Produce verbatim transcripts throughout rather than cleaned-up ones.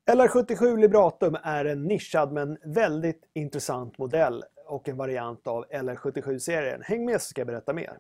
L R sjuttiosju Libratum är en nischad men väldigt intressant modell och en variant av L R sjuttiosju-serien. Häng med så ska jag berätta mer.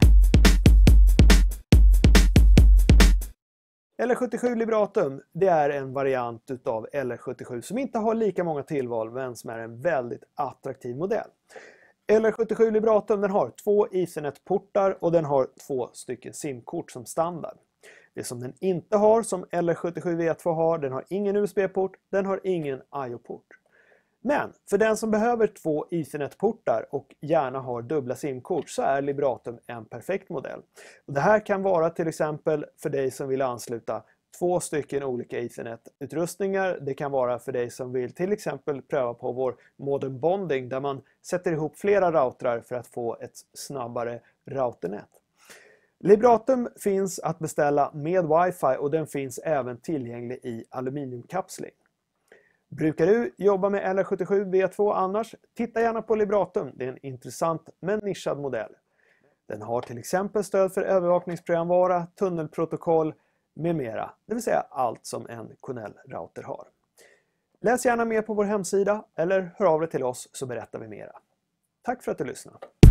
L R sjuttiosju Libratum, det är en variant utav L R sjuttiosju som inte har lika många tillval men som är en väldigt attraktiv modell. L R sjuttiosju Libratum, den har två Ethernet-portar och den har två stycken SIM-kort som standard. Det som den inte har, som L R sjuttiosju V två har, den har ingen U S B-port, den har ingen I O-port. Men för den som behöver två Ethernet-portar och gärna har dubbla SIM-kort så är Libratum en perfekt modell. Och det här kan vara till exempel för dig som vill ansluta två stycken olika Ethernet-utrustningar. Det kan vara för dig som vill till exempel pröva på vår modem bonding där man sätter ihop flera routrar för att få ett snabbare routernät. Libratum finns att beställa med Wi-Fi och den finns även tillgänglig i aluminiumkapsling. Brukar du jobba med L R sjuttiosju V två annars? Titta gärna på Libratum, det är en intressant men nischad modell. Den har till exempel stöd för övervakningsprogramvara, tunnelprotokoll med mera, det vill säga allt som en Cornell-router har. Läs gärna mer på vår hemsida eller hör av dig till oss så berättar vi mera. Tack för att du lyssnade.